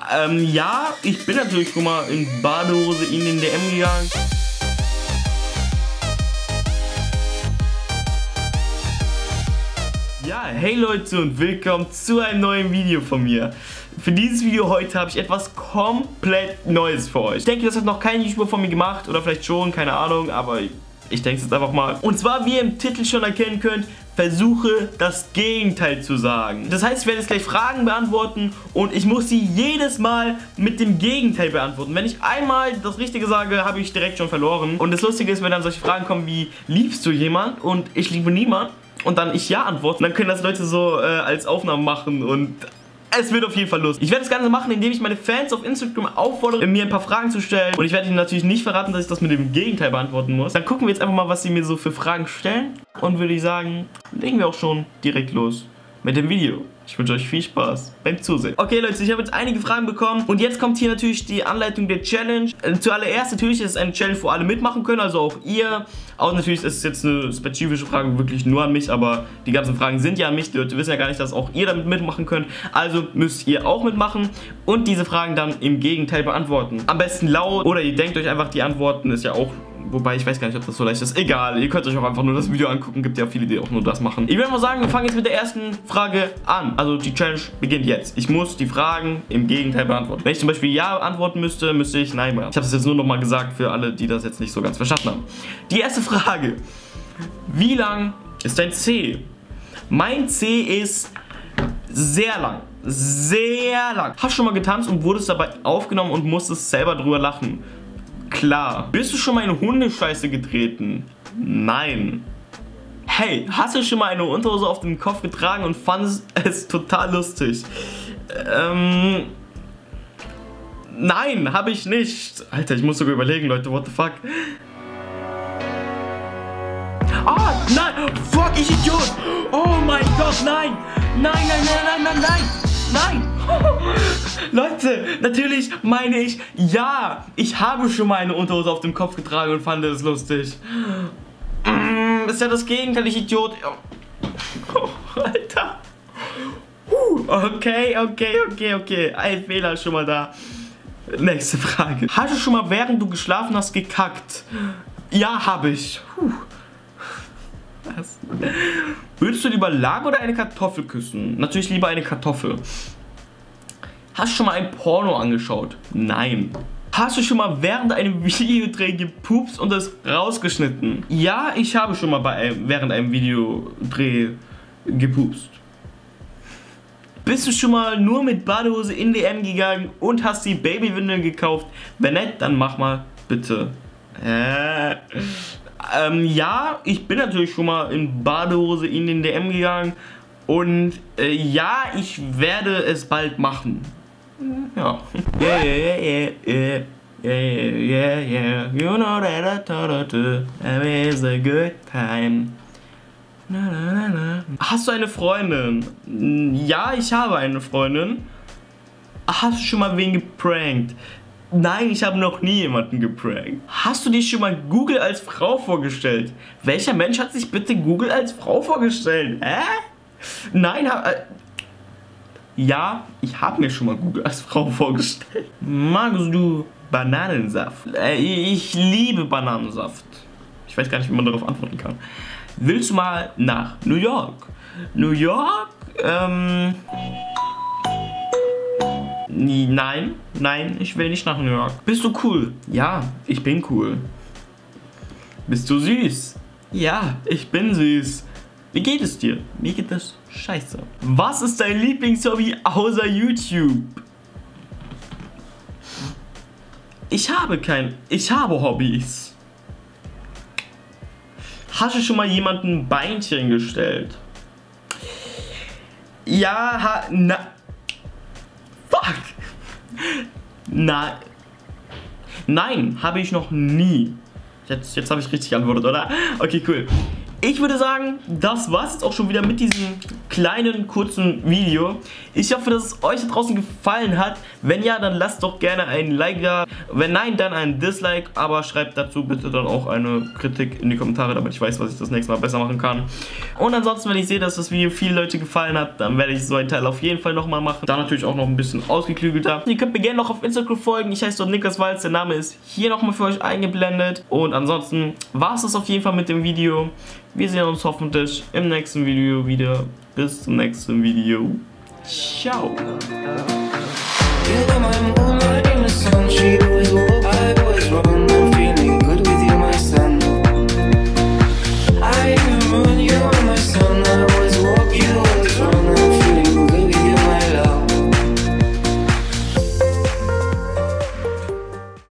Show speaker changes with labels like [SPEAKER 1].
[SPEAKER 1] Ja, ich bin natürlich schon mal in Badehose in den DM gegangen. Ja, hey Leute und willkommen zu einem neuen Video von mir. Für dieses Video heute habe ich etwas komplett Neues für euch. Ich denke, das hat noch kein YouTuber von mir gemacht oder vielleicht schon, keine Ahnung, aber ich denke es jetzt einfach mal. Und zwar, wie ihr im Titel schon erkennen könnt, versuche das Gegenteil zu sagen. Das heißt, ich werde jetzt gleich Fragen beantworten und ich muss sie jedes Mal mit dem Gegenteil beantworten. Wenn ich einmal das Richtige sage, habe ich direkt schon verloren. Und das Lustige ist, wenn dann solche Fragen kommen wie, liebst du jemand? Und ich liebe niemand. Und dann ich ja antworte, dann können das Leute so als Aufnahmen machen und es wird auf jeden Fall lustig. Ich werde das Ganze machen, indem ich meine Fans auf Instagram auffordere, mir ein paar Fragen zu stellen. Und ich werde ihnen natürlich nicht verraten, dass ich das mit dem Gegenteil beantworten muss. Dann gucken wir jetzt einfach mal, was sie mir so für Fragen stellen. Und würde ich sagen, legen wir auch schon direkt los mit dem Video. Ich wünsche euch viel Spaß beim Zusehen. Okay Leute, ich habe jetzt einige Fragen bekommen und jetzt kommt hier natürlich die Anleitung der Challenge. Zuallererst natürlich ist es eine Challenge, wo alle mitmachen können, also auch ihr. Auch natürlich ist es jetzt eine spezifische Frage wirklich nur an mich, aber die ganzen Fragen sind ja an mich. Die Leute wissen ja gar nicht, dass auch ihr damit mitmachen könnt. Also müsst ihr auch mitmachen und diese Fragen dann im Gegenteil beantworten. Am besten laut oder ihr denkt euch einfach die Antworten, ist ja auch... Wobei, ich weiß gar nicht, ob das so leicht ist. Egal, ihr könnt euch auch einfach nur das Video angucken. Gibt ja viele, die auch nur das machen. Ich würde mal sagen, wir fangen jetzt mit der ersten Frage an. Also die Challenge beginnt jetzt. Ich muss die Fragen im Gegenteil beantworten. Wenn ich zum Beispiel Ja antworten müsste, müsste ich Nein beantworten. Ich habe es jetzt nur nochmal gesagt für alle, die das jetzt nicht so ganz verstanden haben. Die erste Frage. Wie lang ist dein C? Mein C ist sehr lang. Sehr lang. Hast du schon mal getanzt und wurdest dabei aufgenommen und musstest selber drüber lachen? Klar. Bist du schon mal in Hundescheiße getreten? Nein. Hey, hast du schon mal eine Unterhose auf dem Kopf getragen und fandest es total lustig? Nein, habe ich nicht. Alter, ich muss sogar überlegen, Leute, what the fuck? Ah, nein, fuck, ich Idiot. Oh mein Gott, nein. Nein, nein, nein, nein, nein, nein. Nein! Leute, natürlich meine ich, ja, ich habe schon mal eine Unterhose auf dem Kopf getragen und fand es lustig. Ist ja das Gegenteil, ich Idiot. Oh, Alter. Okay. Ein Fehler schon mal da. Nächste Frage. Hast du schon mal, während du geschlafen hast, gekackt? Ja, habe ich. Was? Würdest du lieber Lagen oder eine Kartoffel küssen? Natürlich lieber eine Kartoffel. Hast du schon mal ein Porno angeschaut? Nein. Hast du schon mal während einem Videodreh gepupst und es rausgeschnitten? Ja, ich habe schon mal während einem Videodreh gepupst. Bist du schon mal nur mit Badehose in DM gegangen und hast die Babywindeln gekauft? Wenn nicht, dann mach mal bitte. Ja, ich bin natürlich schon mal in Badehose in den DM gegangen und ja, ich werde es bald machen. Ja. Yeah. You know that I thought it was a good time. Hast du eine Freundin? Ja, ich habe eine Freundin. Hast du schon mal wen geprankt? Nein, ich habe noch nie jemanden geprankt. Hast du dir schon mal Google als Frau vorgestellt? Welcher Mensch hat sich bitte Google als Frau vorgestellt? Nein, ja, ich habe mir schon mal Google als Frau vorgestellt. Magst du Bananensaft? Ich liebe Bananensaft. Ich weiß gar nicht, wie man darauf antworten kann. Willst du mal nach New York? New York? Nein, ich will nicht nach New York. Bist du cool? Ja, ich bin cool. Bist du süß? Ja, ich bin süß. Wie geht es dir? Mir geht es scheiße. Was ist dein Lieblingshobby außer YouTube? Ich habe Hobbys. Hast du schon mal jemanden ein Beinchen gestellt? Ja, Fuck! Nein, habe ich noch nie. Jetzt habe ich richtig geantwortet, oder? Okay, cool. Ich würde sagen, das war's jetzt auch schon wieder mit diesem kleinen, kurzen Video. Ich hoffe, dass es euch da draußen gefallen hat. Wenn ja, dann lasst doch gerne ein Like da. Wenn nein, dann ein Dislike. Aber schreibt dazu bitte dann auch eine Kritik in die Kommentare, damit ich weiß, was ich das nächste Mal besser machen kann. Und ansonsten, wenn ich sehe, dass das Video vielen Leute gefallen hat, dann werde ich so einen Teil auf jeden Fall nochmal machen. Da natürlich auch noch ein bisschen ausgeklügelter. Ihr könnt mir gerne noch auf Instagram folgen. Ich heiße dort Niklas Walz. Der Name ist hier nochmal für euch eingeblendet. Und ansonsten war es das auf jeden Fall mit dem Video. Wir sehen uns hoffentlich im nächsten Video wieder. Bis zum nächsten Video. Ciao.